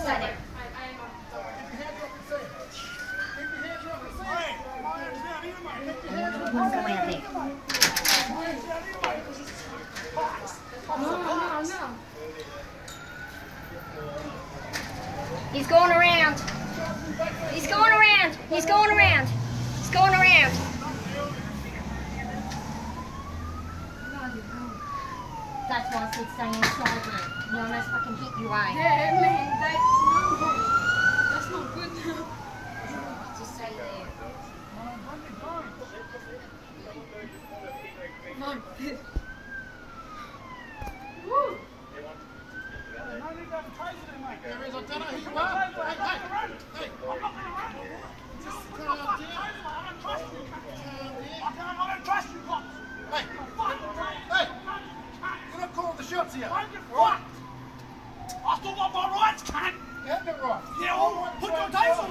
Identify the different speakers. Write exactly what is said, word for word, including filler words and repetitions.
Speaker 1: Stay there. What's the way there? No, no, no. He's going around. He's going around. He's going around. He's going around. That's why I said stay inside, mate. You almost fucking hit you, eh?
Speaker 2: Yeah, man, that's no. That's not good.
Speaker 1: Just stay there.
Speaker 2: No.
Speaker 3: Woo! No need to have a taser there, mate. There is, I don't know who you are. Hey, hey, hey. I'm not going to run. Just calm down. I don't trust you. I don't trust you, cops. Hey, hey. You're not calling the shots here. I'm just fucked. I still got my rights, cunt. You have no rights. Yeah, well, put your taser